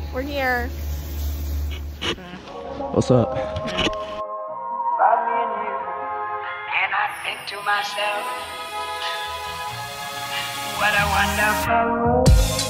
We're here. What's up? And I think to myself, what a wonderful.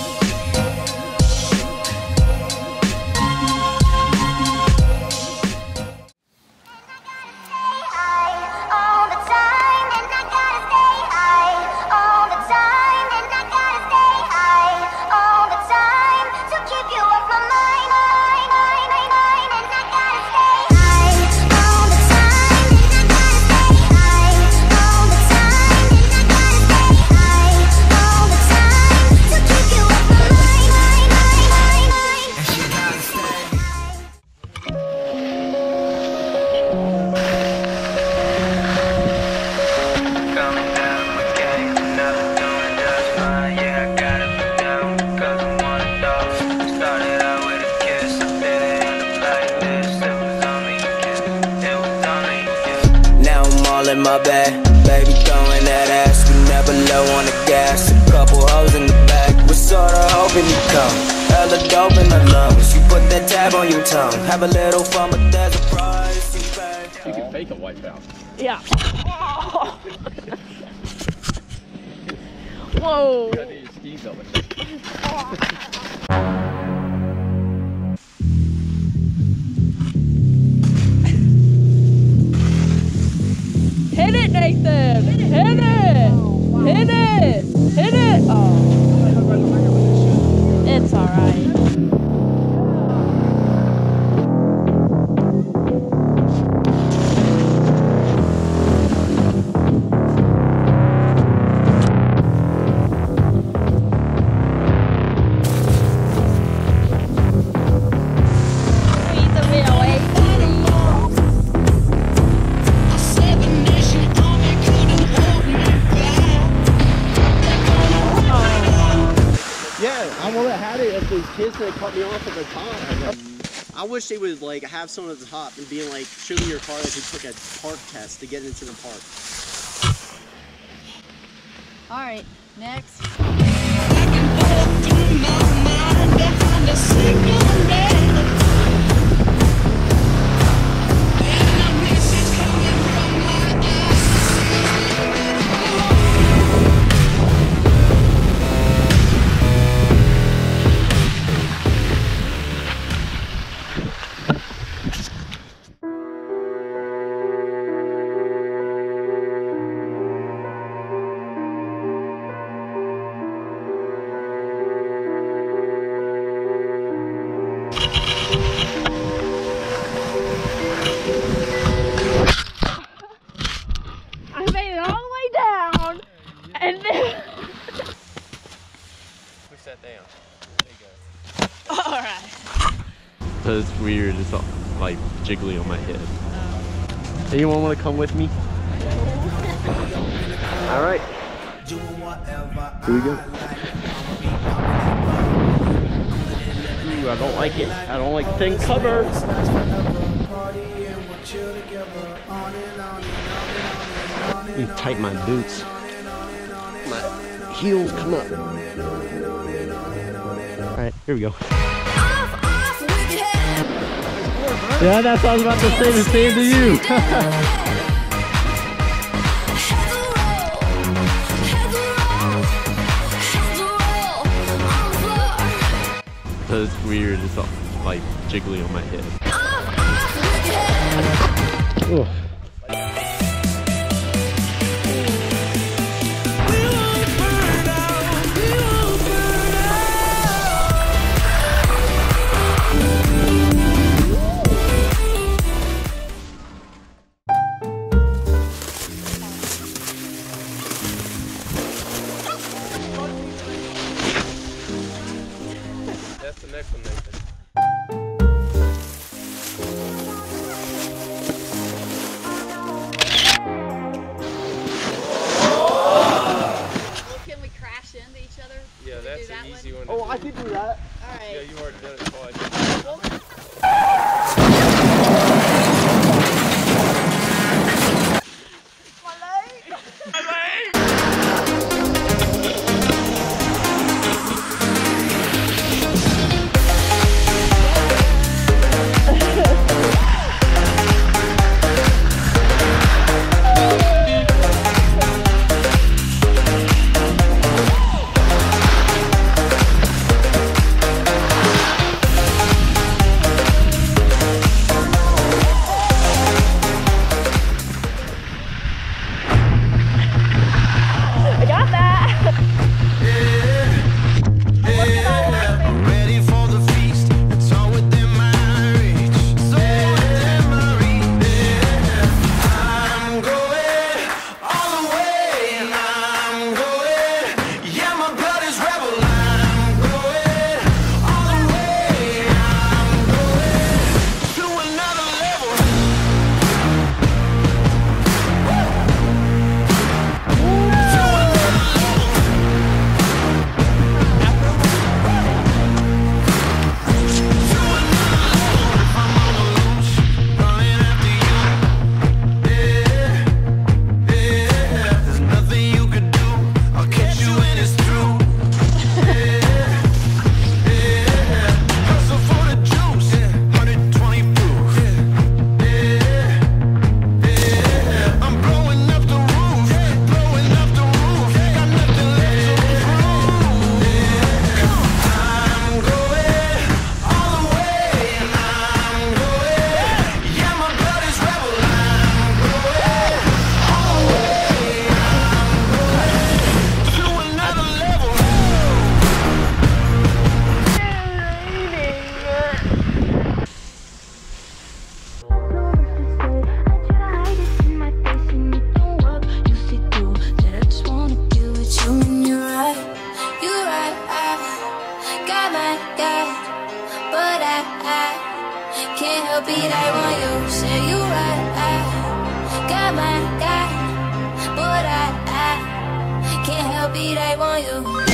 In my bag, baby throwing that ass, we never low on the gas. A couple hoes in the back, we're sorta hoping you come. Hella dope in the lungs, you put that tab on your tongue. Have a little fun, but there's a price you pay. You can fake a wipeout. Yeah. Whoa. You gotta need your ski belt. Hit it, Nathan! Hit it! Hit it! Hit it! Oh. It's alright. These kids that cut me off at the top. I wish they would like have someone at the top and being like, show me your car like you took a park test to get into the park. All right, next. And then push that down. There you go. Alright. That's weird. It's all, like jiggly on my head. Anyone want to come with me? Alright. Here we go. Ooh, I don't like it. I don't like thin cover. Let me tighten my boots. My heels come up. Alright, here we go. Yeah, that's what I was about to say, the same to you. That's weird, it's all like jiggly on my head. Ugh. That's the next one, Nathan. Can we crash into each other? Yeah, that's an easy one. Oh, I can do that. Alright. Yeah, you've already done it twice. got my God, but I can't help it, I want you. Say you right, I got my God, but I can't help it, I want you.